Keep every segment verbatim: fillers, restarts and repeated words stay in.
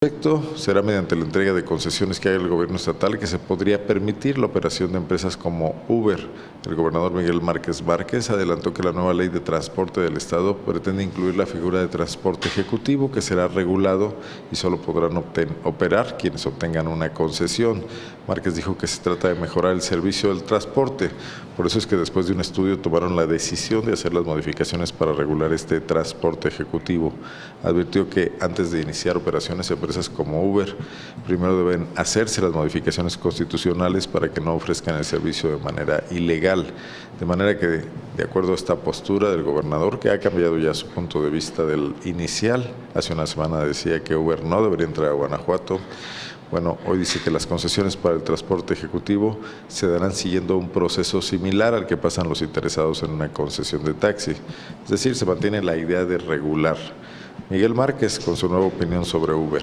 Será mediante la entrega de concesiones que haga el gobierno estatal que se podría permitir la operación de empresas como Uber. El gobernador Miguel Márquez Márquez adelantó que la nueva ley de transporte del estado pretende incluir la figura de transporte ejecutivo, que será regulado y solo podrán operar quienes obtengan una concesión. Márquez dijo que se trata de mejorar el servicio del transporte, por eso es que después de un estudio tomaron la decisión de hacer las modificaciones para regular este transporte ejecutivo. Advirtió que antes de iniciar operaciones, empresas como Uber primero deben hacerse las modificaciones constitucionales para que no ofrezcan el servicio de manera ilegal. De manera que, de acuerdo a esta postura del gobernador, que ha cambiado ya su punto de vista del inicial, hace una semana decía que Uber no debería entrar a Guanajuato. Bueno, hoy dice que las concesiones para el transporte ejecutivo se darán siguiendo un proceso similar al que pasan los interesados en una concesión de taxi. Es decir, se mantiene la idea de regular. Miguel Márquez con su nueva opinión sobre Uber.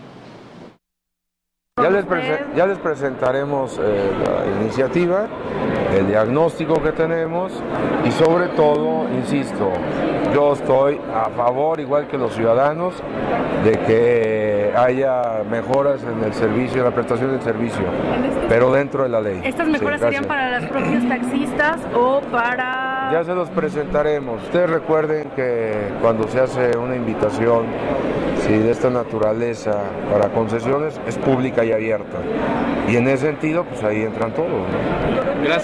Ya les, ya les presentaremos eh, la iniciativa, el diagnóstico que tenemos y sobre todo, insisto, yo estoy a favor, igual que los ciudadanos, de que haya mejoras en el servicio, en la prestación del servicio, pero dentro de la ley. ¿Estas mejoras sí, serían para los propios taxistas o para...? Ya se los presentaremos. Ustedes recuerden que cuando se hace una invitación sí, de esta naturaleza para concesiones, es pública y abierta. Y en ese sentido, pues ahí entran todos, ¿no? Gracias.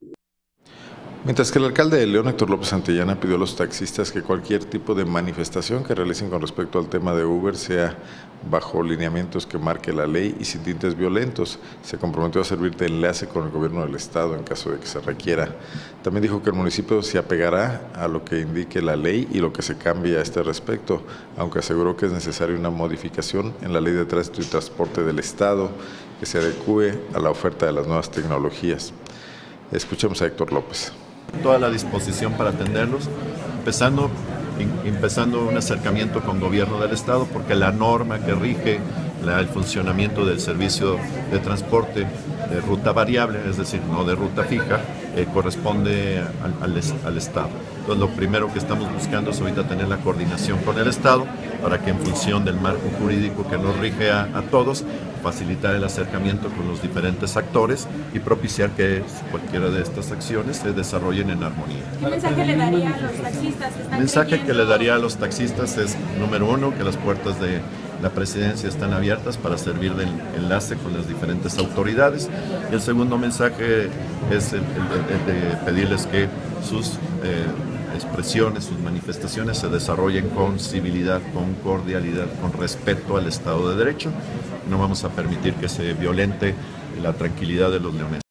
Mientras que el alcalde de León, Héctor López Santillana, pidió a los taxistas que cualquier tipo de manifestación que realicen con respecto al tema de Uber sea bajo lineamientos que marque la ley y sin tintes violentos. Se comprometió a servir de enlace con el gobierno del estado en caso de que se requiera. También dijo que el municipio se apegará a lo que indique la ley y lo que se cambie a este respecto, aunque aseguró que es necesaria una modificación en la ley de tránsito y transporte del estado que se adecue a la oferta de las nuevas tecnologías. Escuchemos a Héctor López. Toda la disposición para atenderlos, empezando, empezando un acercamiento con gobierno del estado, porque la norma que rige la, el funcionamiento del servicio de transporte de ruta variable, es decir, no de ruta fija, eh, corresponde al, al, al estado. Entonces, lo primero que estamos buscando es ahorita tener la coordinación con el estado para que en función del marco jurídico que nos rige a, a todos, facilitar el acercamiento con los diferentes actores y propiciar que cualquiera de estas acciones se desarrollen en armonía. ¿Qué mensaje le daría a los taxistas que están El mensaje creyendo? que le daría a los taxistas es, número uno, que las puertas de la presidencia están abiertas para servir de enlace con las diferentes autoridades. Y el segundo mensaje es el, el, el de pedirles que sus eh, expresiones, sus manifestaciones se desarrollen con civilidad, con cordialidad, con respeto al Estado de Derecho. No vamos a permitir que se violente la tranquilidad de los leoneses.